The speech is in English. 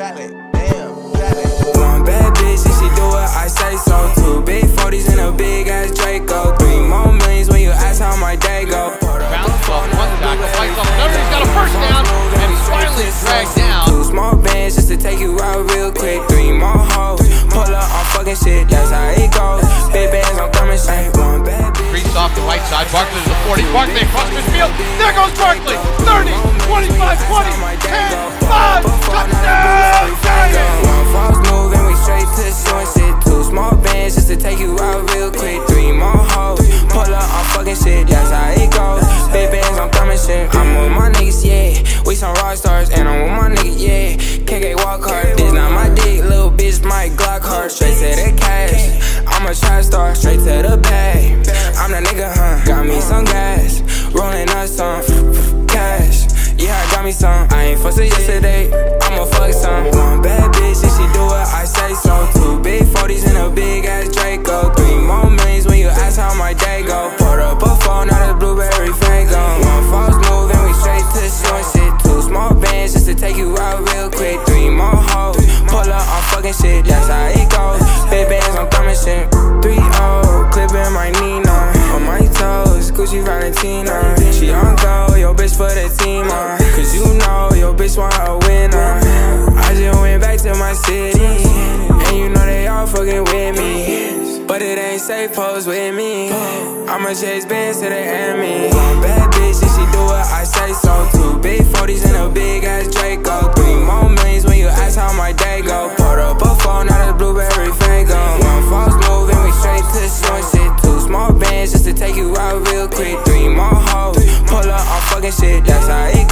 One bad bitch and she do what I say so. 2 big 40s and a big ass Draco. 3 more millions when you ask how my day go. Bounce off one tackle, fights off another, he's got a first down, and he's finally dragged down. 2 small bands just to take you out real quick. 3 more hoes, pull up on fucking shit, that's how it goes. Big bands, I'm coming straight. One bad bitch. Creeps off the right side, Barkley to the 40, Barkley across midfield, there goes Barkley, 30, 25, 20, 10, 5, touchdown, One false move and we straight to showing shit. 2 small bands just to take you out real quick. 3 more hoes, pull up on fucking shit, that's how it goes. Big bands, I'm coming shit. I'm with my niggas, yeah. We some rock stars, and I'm with my niggas, yeah. KK walk hard, this not my dick, little bitch, my Glock hard. Straight to the cash, I'm a trap star, straight to the bag. I'm that nigga, huh? Got me some gas, rolling up some cash. Yeah, I got me some. I ain't fussing yesterday, I'ma fuck some. One bad bitch and she do what I say so. 2 big 40s and a big ass Draco. 3 more millions when you ask how my day go. Poured up a phone, not a blueberry Faygo. One false move and we straight to showing shit. 2 small bands just to take you out real quick. 3 more hoes, pull up on fucking shit, that's how it goes. Big bands, I'm coming shit. 3-0, clipping my Nina. On my toes, Gucci Valentina. She on go, yo bitch for the team, cause you know your bitch want a winner. I just went back to my city, and you know they all fucking with me. But it ain't safe, pose with me. I'ma chase bands to the enemy. One bad bitch and she do what I say so. 2 big 40s and a big ass Draco. 3 more millions when you ask how my day go. Poured up a phone, not a blueberry Faygo. One false move and we straight to showing shit. 2 small bands just to take you out real quick. 3 more hoes, pull up on fucking shit, that's how it